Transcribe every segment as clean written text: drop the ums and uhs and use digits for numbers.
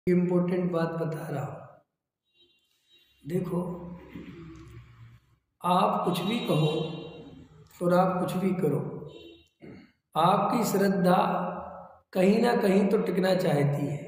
Important बात बता रहा हूँ। देखो, आप कुछ भी कहो और आप कुछ भी करो, आपकी श्रद्धा कहीं ना कहीं तो टिकना चाहती है।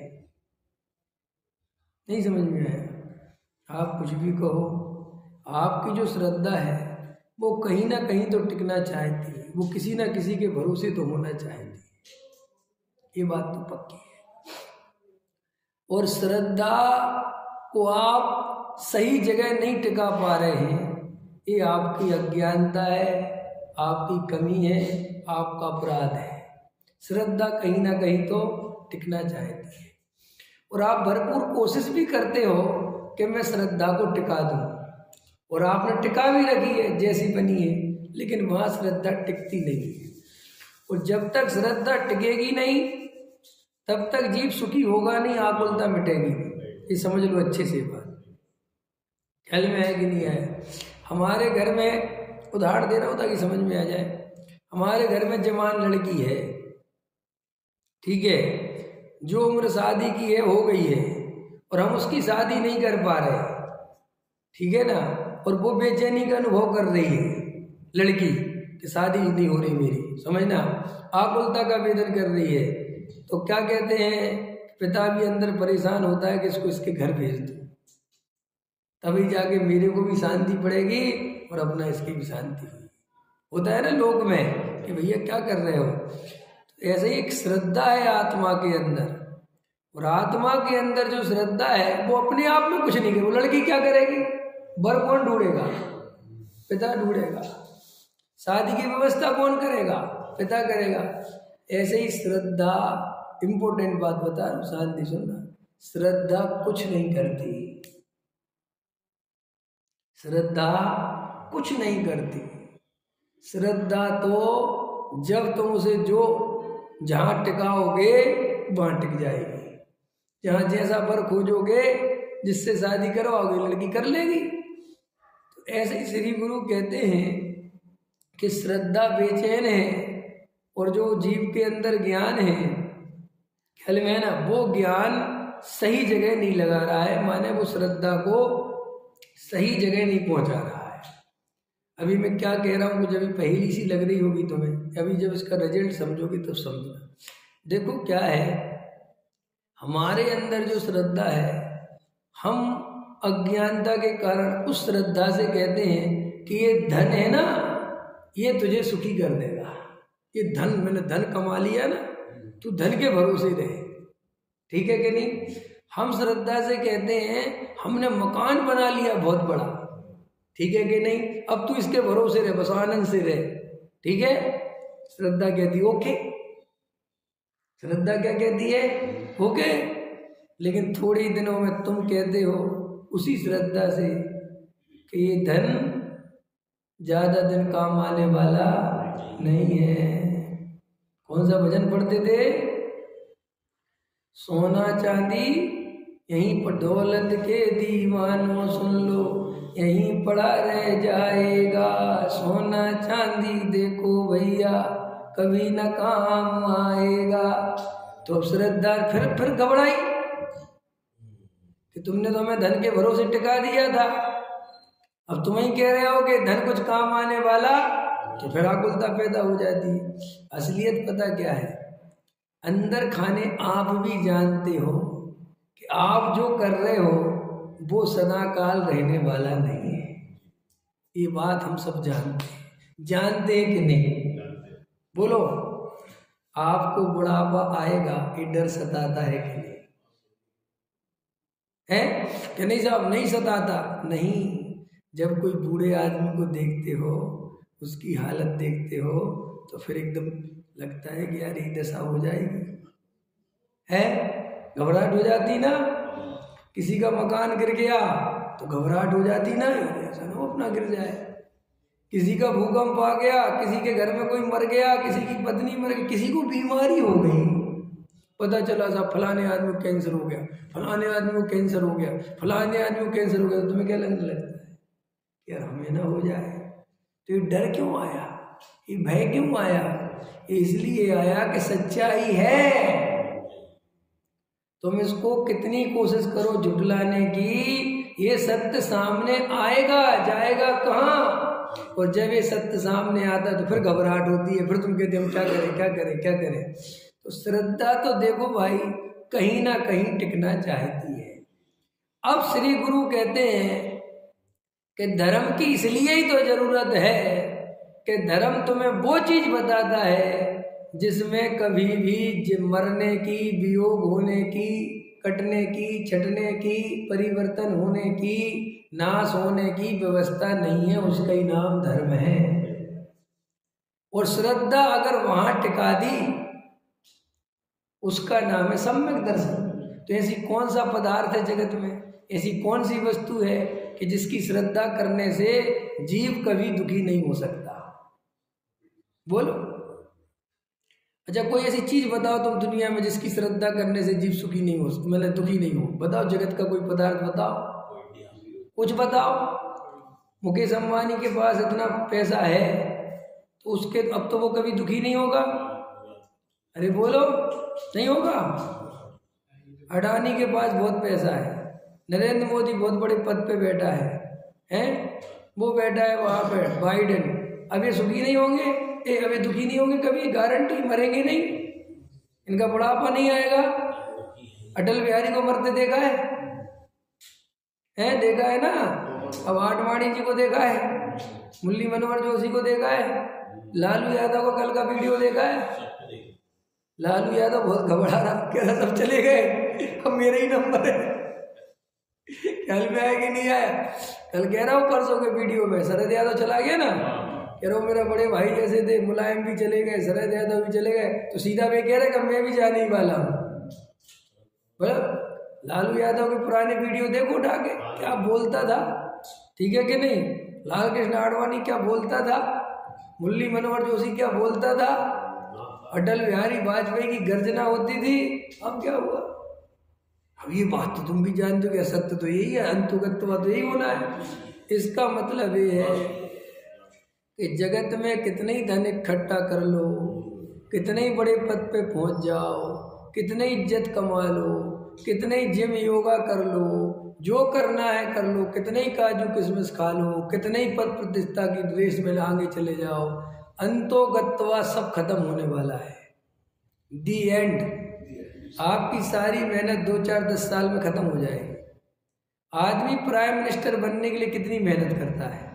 नहीं समझ में आया? आप कुछ भी कहो, आपकी जो श्रद्धा है वो कहीं ना कहीं तो टिकना चाहती है, वो किसी ना किसी के भरोसे तो होना चाहती है। ये बात तो पक्की है। और श्रद्धा को आप सही जगह नहीं टिका पा रहे हैं, ये आपकी अज्ञानता है, आपकी कमी है, आपका अपराध है। श्रद्धा कहीं ना कहीं तो टिकना चाहती है और आप भरपूर कोशिश भी करते हो कि मैं श्रद्धा को टिका दूं, और आपने टिका भी रखी है जैसी बनी है, लेकिन वहाँ श्रद्धा टिकती नहीं है। और जब तक श्रद्धा टिकेगी नहीं तब तक जीव सुखी होगा नहीं, आकुलता मिटेगी नहीं। ये समझ लो अच्छे से बात। ख्याल में है कि नहीं आया? हमारे घर में उदाहरण दे रहा हूँ ताकि समझ में आ जाए। हमारे घर में जवान लड़की है, ठीक है, जो उम्र शादी की है हो गई है, और हम उसकी शादी नहीं कर पा रहे, ठीक है ना, और वो बेचैनी का अनुभव कर रही है लड़की कि शादी नहीं हो रही मेरी, समझना, आकुलता का वेदन कर रही है। तो क्या कहते हैं, पिता भी अंदर परेशान होता है कि इसको इसके घर भेज दो, तभी जाके मेरे को भी शांति पड़ेगी और अपना इसकी भी शांति होगी। होता है ना लोक में कि भैया क्या कर रहे हो। तो ऐसे ही एक श्रद्धा है आत्मा के अंदर, और आत्मा के अंदर जो श्रद्धा है वो अपने आप में कुछ नहीं करेगी। वो लड़की क्या करेगी? वर कौन ढूंढेगा? पिता ढूंढेगा। शादी की व्यवस्था कौन करेगा? पिता करेगा। ऐसे ही श्रद्धा, इंपॉर्टेंट बात बता रहा हूं, शांति सुनना, श्रद्धा कुछ नहीं करती। श्रद्धा कुछ नहीं करती। श्रद्धा तो जब तुम उसे जो जहां टिकाओगे वहां टिक जाएगी। जहां जैसा वर खोजोगे, जिससे शादी करवाओगे, लड़की कर लेगी। तो ऐसे ही श्री गुरु कहते हैं कि श्रद्धा बेचैन है, और जो जीव के अंदर ज्ञान है, ख्याल में है ना, वो ज्ञान सही जगह नहीं लगा रहा है, माने वो श्रद्धा को सही जगह नहीं पहुंचा रहा है। अभी मैं क्या कह रहा हूँ, कुछ अभी पहेली सी लग रही होगी तुम्हें, अभी जब इसका रिजल्ट समझोगे तब समझना। देखो क्या है, हमारे अंदर जो श्रद्धा है, हम अज्ञानता के कारण उस श्रद्धा से कहते हैं कि ये धन है ना, ये तुझे सुखी कर देगा। ये धन, मैंने धन कमा लिया ना, तू धन के भरोसे रहे, ठीक है कि नहीं। हम श्रद्धा से कहते हैं हमने मकान बना लिया बहुत बड़ा, ठीक है कि नहीं, अब तू इसके भरोसे रहे, बस आनंद से रहे, ठीक है। श्रद्धा कहती है ओके, श्रद्धा क्या कहती है? ओके। लेकिन थोड़े ही दिनों में तुम कहते हो उसी श्रद्धा से कि ये धन ज्यादा दिन काम आने वाला नहीं है। कौन सा भजन पढ़ते थे? सोना चांदी यहीं पर दौलत के दीवानों सुन लो, यहीं पड़ा रह जाएगा। सोना चांदी देखो भैया कभी न काम आएगा। तो श्रद्धा फिर घबराई कि तुमने तो हमें धन के भरोसे टिका दिया था, अब तुम ही कह रहे हो कि धन कुछ काम आने वाला, तो फिर आकुलता पैदा हो जाती है। असलियत पता क्या है? अंदर खाने आप भी जानते हो कि आप जो कर रहे हो वो सदा काल रहने वाला नहीं है। ये बात हम सब जानते हैं कि नहीं? बोलो, आपको बुढ़ापा आएगा, ये डर सताता है कि नहीं? है कि नहीं साहब? नहीं सताता? नहीं। जब कोई बूढ़े आदमी को देखते हो, उसकी हालत देखते हो, तो फिर एकदम लगता है कि यार ये दशा हो जाएगी, है, घबराहट हो जाती ना। किसी का मकान गिर गया तो घबराहट हो जाती ना, ऐसा ना अपना गिर जाए। किसी का भूकंप आ गया, किसी के घर में कोई मर गया, किसी की पत्नी मर गई, किसी को बीमारी हो गई, पता चला साहब फलाने आदमी को कैंसर हो गया, फलाने आदमी को कैंसर हो गया, फलाने आदमी को कैंसर हो गया, तो तुम्हें क्या लगने लगता है? यार हमें ना हो जाए। तो ये डर क्यों आया? ये भय क्यों आया? ये इसलिए आया कि सच्चाई है। तुम इसको कितनी कोशिश करो झुठलाने की, ये सत्य सामने आएगा, जाएगा कहाँ। और जब ये सत्य सामने आता है तो फिर घबराहट होती है, फिर तुम कहते हम क्या करें क्या करें क्या करें। तो श्रद्धा तो देखो भाई कहीं ना कहीं टिकना चाहती है। अब श्री गुरु कहते हैं कि धर्म की इसलिए ही तो जरूरत है कि धर्म तुम्हें वो चीज बताता है जिसमें कभी भी मरने की, वियोग होने की, कटने की, छटने की, परिवर्तन होने की, नाश होने की व्यवस्था नहीं है। उसका ही नाम धर्म है। और श्रद्धा अगर वहां टिका दी उसका नाम है सम्यक दर्शन। तो ऐसी कौन सा पदार्थ है जगत में, ऐसी कौन सी वस्तु है कि जिसकी श्रद्धा करने से जीव कभी दुखी नहीं हो सकता? बोलो। अच्छा कोई ऐसी चीज बताओ तुम दुनिया में जिसकी श्रद्धा करने से जीव सुखी नहीं हो, मतलब दुखी नहीं हो। बताओ जगत का कोई पदार्थ बताओ, कुछ बताओ। मुकेश अंबानी के पास इतना पैसा है तो उसके अब तो वो कभी दुखी नहीं होगा। अरे बोलो, नहीं होगा। अडानी के पास बहुत पैसा है, नरेंद्र मोदी बहुत बड़े पद पे बैठा है, वो बैठा है वहां पे बाइडेन, अब ये सुखी नहीं होंगे, अब ये दुखी नहीं होंगे कभी, गारंटी। मरेंगे नहीं, इनका बुढ़ापा नहीं आएगा। अटल बिहारी को मरते देखा है देखा है ना। अब आडवाणी जी को देखा है, मुरली मनोहर जोशी को देखा है, लालू यादव को कल का वीडियो देखा है। लालू यादव बहुत घबरा रहा, कह रहा सब चले गए, अब मेरे ही नंबर है। ख्याल में आया कि नहीं आया? कल कह रहा हूँ परसों के वीडियो में, शरद यादव चला गया ना, कह रहा हूँ मेरा बड़े भाई जैसे थे, मुलायम भी चले गए, शरद यादव भी चले गए, तो सीधा वे कह रहे कि मैं भी जाने ही वाला हूँ। बोला लालू यादव के पुराने वीडियो देखो उठा के, क्या बोलता था, ठीक है कि नहीं? लाल कृष्ण आडवाणी क्या बोलता था, मुरली मनोहर जोशी क्या बोलता था, अटल बिहारी वाजपेयी की गर्जना होती थी। अब क्या हुआ? अब ये बात तो तुम भी जानते हो कि सत्य तो यही है, अंतुगत्वा तो यही होना है। इसका मतलब ये है कि जगत में कितने ही धन इकट्ठा कर लो, कितने ही बड़े पद पे पहुंच जाओ, कितने इज्जत कमा लो, कितने ही जिम योगा कर लो, जो करना है कर लो, कितने ही काजू किशमिश खा लो, कितने ही पद प्रतिष्ठा की द्वेष में आगे चले जाओ, अंतोगत्वा सब खत्म होने वाला है। The end. आपकी सारी मेहनत 2-4-10 साल में खत्म हो जाएगी। आदमी प्राइम मिनिस्टर बनने के लिए कितनी मेहनत करता है,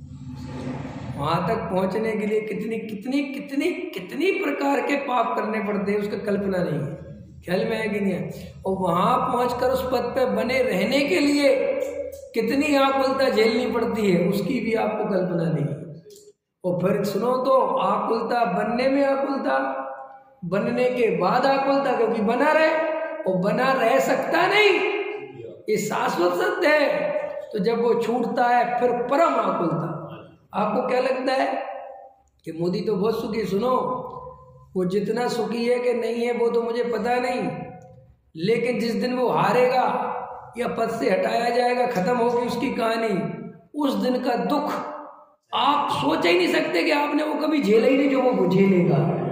वहां तक पहुंचने के लिए कितनी कितनी कितनी कितनी प्रकार के पाप करने पड़ते हैं, उसका कल्पना नहीं है। ख्याल में है कि नहीं है? और वहां पहुंचकर उस पद पे बने रहने के लिए कितनी आकुलता झेलनी पड़ती है, उसकी भी आपको कल्पना नहीं है। और फिर सुनो तो आकुलता बनने में आकुलता, बनने के बाद आकुलता, क्योंकि बना रहे और बना रह सकता नहीं, ये शाश्वत सत्य है। तो जब वो छूटता है फिर परम आकुलता। आपको क्या लगता है कि मोदी तो बहुत सुखी? सुनो, वो जितना सुखी है कि नहीं है वो तो मुझे पता नहीं, लेकिन जिस दिन वो हारेगा या पद से हटाया जाएगा, खत्म होगी उसकी कहानी, उस दिन का दुख आप सोच ही नहीं सकते कि आपने वो कभी झेला ही नहीं जो वो झेलेगा।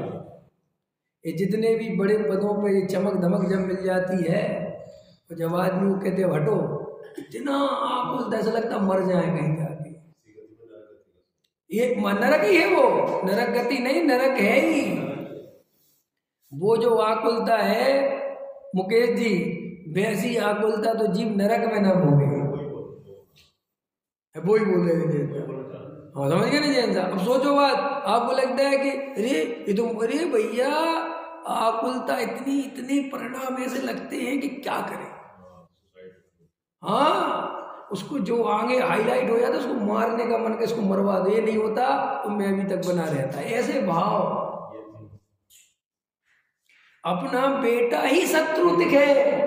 ये जितने भी बड़े पदों पे ये चमक धमक जब मिल जाती है तो जब आदमी को कहते हटो, इतना आपको ऐसा लगता मर जाए कहीं जाके। ये नरक ही है, वो नरक गति नहीं, नरक है ही। वो जो आकुलता है मुकेश जी, वैसी आकुलता तो जीव नरक में न भोगे। वो ही बोल रहे थे, हाँ समझ गए ना जैन साहब? अब सोचो बात, आपको लगता है कि अरे भैया आकुलता इतनी इतनी परिणाम ऐसे लगते हैं कि क्या करें। हाँ, उसको जो आगे हाईलाइट हो जाता है उसको मारने का मन, के इसको मरवा दे, नहीं होता तो मैं अभी तक बना रहता है, ऐसे भाव। अपना बेटा ही शत्रु दिखे,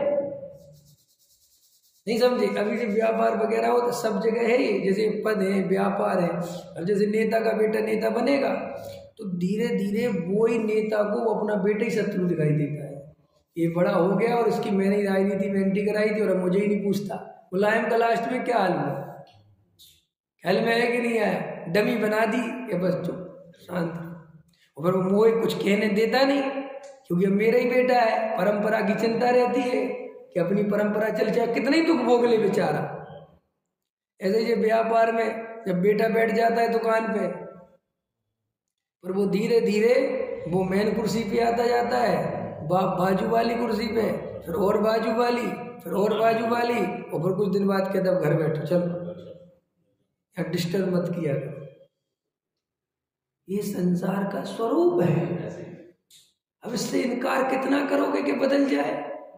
नहीं समझे? अभी जो व्यापार वगैरह हो तो सब जगह है ही, जैसे पद है, व्यापार है। अब जैसे नेता का बेटा नेता बनेगा तो धीरे धीरे वो ही नेता को वो अपना बेटा ही शत्रु दिखाई देता है। ये बड़ा हो गया और इसकी मैंने राजनीति में एंट्री कराई थी और अब मुझे ही नहीं पूछता। मुलायम का लास्ट में क्या हाल हुआ? ख्याल में है कि नहीं आया? डमी बना दी या बस चुप शांत। और फिर वो कुछ कहने देता नहीं क्योंकि अब मेरा ही बेटा है, परंपरा की चिंता रहती है। कि अपनी परंपरा चल जाए, कितना ही दुख भोग ले बेचारा। ऐसे ही व्यापार में जब बेटा बैठ जाता है दुकान पे, पर वो धीरे धीरे वो मेन कुर्सी पे आता जाता है, बाजू वाली कुर्सी पे, फिर और बाजू वाली, फिर और बाजू वाली, और फिर कुछ दिन बाद कहता अब घर बैठो, चलो यहाँ डिस्टर्ब मत किया करो। ये संसार का स्वरूप है। अब इससे इनकार कितना करोगे कि बदल जाए?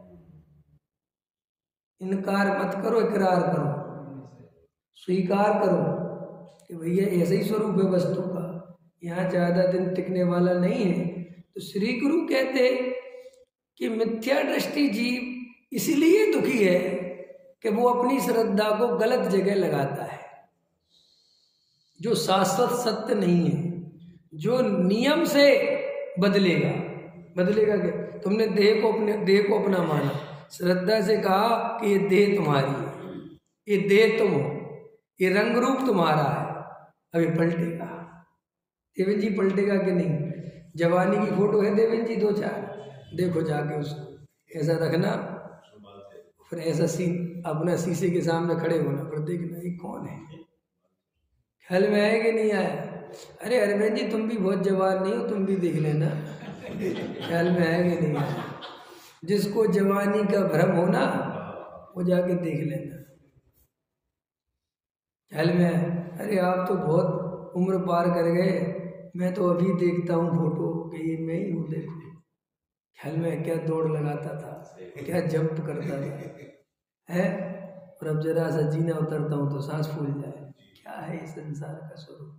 इनकार मत करो, इकरार करो, स्वीकार करो कि भैया ऐसा ही स्वरूप है वस्तु का, यहाँ ज्यादा दिन टिकने वाला नहीं है। तो श्री गुरु कहते कि मिथ्या दृष्टि जीव इसलिए दुखी है कि वो अपनी श्रद्धा को गलत जगह लगाता है, जो शाश्वत सत्य नहीं है, जो नियम से बदलेगा। बदलेगा क्या? तुमने देह को अपना माना, श्रद्धा से कहा कि ये देह तुम्हारी है, ये देह तुम हो, ये रंग रूप तुम्हारा है, अभी पलटेगा। देवेंद्र जी पलटेगा कि नहीं? जवानी की फोटो है देवेंद्र जी 2-4, देखो जाके उसको ऐसा रखना, फिर ऐसा अपना शीशे के सामने खड़े होना, पर देखना ये कौन है, ख्याल में आया कि नहीं आया? अरे अरविंद जी तुम भी बहुत जवान नहीं हो, तुम भी देख लेना, ख्याल में आया कि नहीं आया? जिसको जवानी का भ्रम हो ना, वो जाके देख लेना, ख्याल में आया? अरे आप तो बहुत उम्र पार कर गए, मैं तो अभी देखता हूँ फोटो कि ये मैं ही हूँ, देखो। ख्याल में क्या दौड़ लगाता था, क्या जंप करता था, है? और अब जरा सा जीना उतरता हूँ तो सांस फूल जाए। क्या है इस संसार का स्वरूप?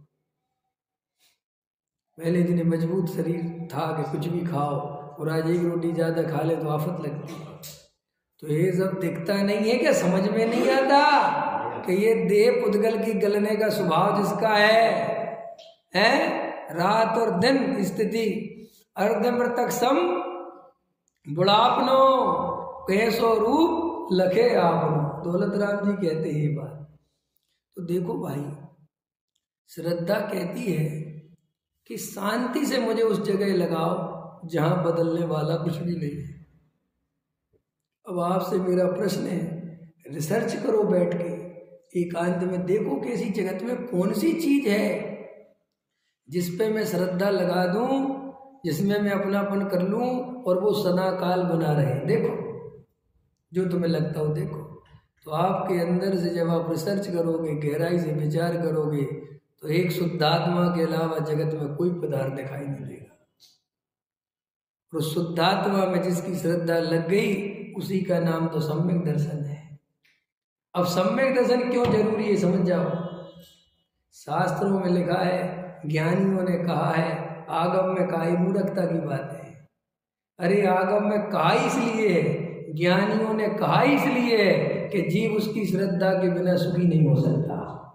पहले इतने मजबूत शरीर था कि कुछ भी खाओ, और आज एक रोटी ज़्यादा खा ले तो आफत लगती है। तो ये सब दिखता नहीं है क्या? समझ में नहीं आता कि ये देह पुद्गल की गलने का स्वभाव जिसका है? रात और दिन स्थिति अर्धमृतक सम बुढ़ापनो कैसो रूप लखे आपनो। दौलत राम जी कहते हैं ये बात। तो देखो भाई, श्रद्धा कहती है कि शांति से मुझे उस जगह लगाओ जहां बदलने वाला कुछ भी नहीं है। अब आपसे मेरा प्रश्न है, रिसर्च करो बैठ के, एकांत में देखो कि इसी जगत में कौन सी चीज है जिस पे मैं श्रद्धा लगा दूं, जिसमें मैं अपनापन कर लूं और वो सदा काल बना रहे। देखो जो तुम्हें लगता हो देखो। तो आपके अंदर से जब आप रिसर्च करोगे, गहराई से विचार करोगे, तो एक शुद्धात्मा के अलावा जगत में कोई पदार्थ दिखाई नहीं देगा। और शुद्धात्मा में जिसकी श्रद्धा लग गई, उसी का नाम तो सम्यक दर्शन है। अब सम्यक दर्शन क्यों जरूरी है समझ जाओ। शास्त्रों में लिखा है, ज्ञानियों ने कहा है, आगम में कहा, मूर्खता की बात है। अरे आगम में कहा इसलिए है, ज्ञानियों ने कहा इसलिए है कि जीव उसकी श्रद्धा के बिना सुखी नहीं हो सकता।